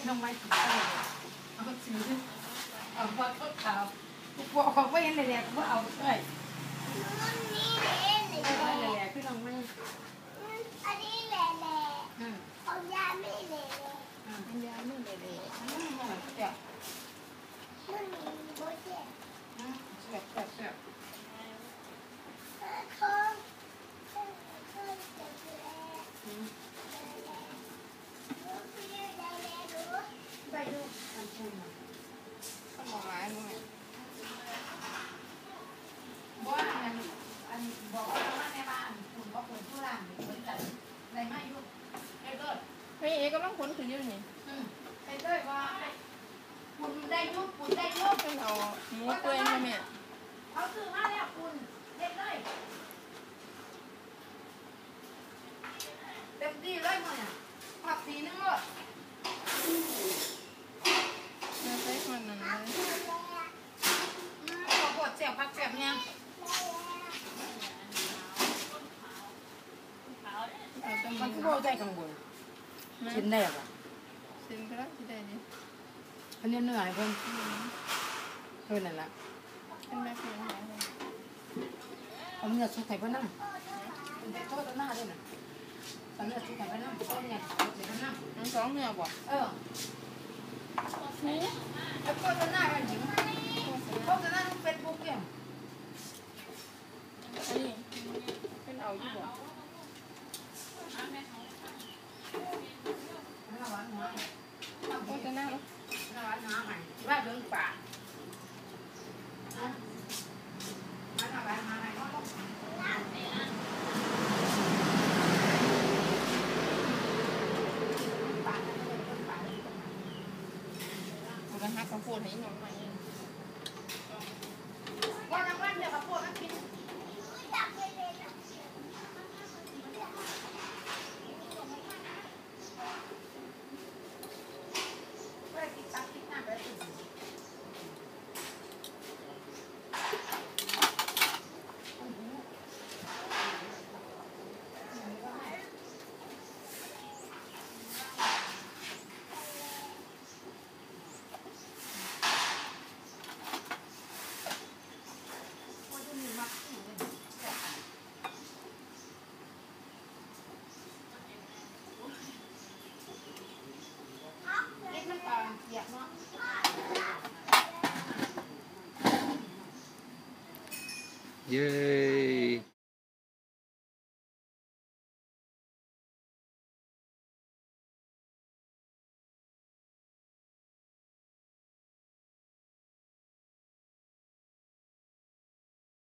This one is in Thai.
น้องไม้ถึงอะไรเอาซื้อเอาพอเขาขาวบอกเขาไม่เห็นเลยแหละเขาเอาเลยนี่แหละเลยแหละพี่น้องไม่อันนี้แหละของยาไม่แหละยาไม่เลยเดี๋ยวมันมีโบเจ็บแบบของไปดูอันคุณก็มองร้ายมั้งว่าอันบอกว่าในบ้านคุณก็คนผู้ร่างเหมือนกันอะไรไม่ยุ่งไอ้เกิดเฮ้ยก็ต้องค้นคือยืนนี่ไอ้เกิดว่าคุณได้ยุ่งคุณได้ยุ่งเป็นเอาหมูตัวเองไหมเขาซื้อมาแล้วคุณเด็ดเลยเต็มที่เลยมั้งเนี่ยผักสีนึงเลยไม่ใช่คนนั้นเลยปวดเสียบผักเสียบเนี่ยมันก็ได้กังวลชิ้นได้หรอชิ้นก็ได้ชิ้นได้ดิอันนี้เหนื่อยเพิ่มนั่นแหละเป็นแม่เพื่อนเอาเนื้อชุบไข่พะนั่งเป็นโทษหน้าด้วยนะเอาเนื้อชุบไข่พะนั่งต้นเนี่ยเดี๋ยวพะนั่งน้องสองเนื้อบ่นี่แล้วโทษหน้ากันจริงโทษหน้าต้องเฟซบุ๊กเนี่ยอันนี้เป็นเอาอยู่บ่โฆษณาเหรอว่าเดินป่าเราจะหาข้าวโพดให้น้องมาเองว่าน้ำมันเดี๋ยวข้าวโพดนักกินเย้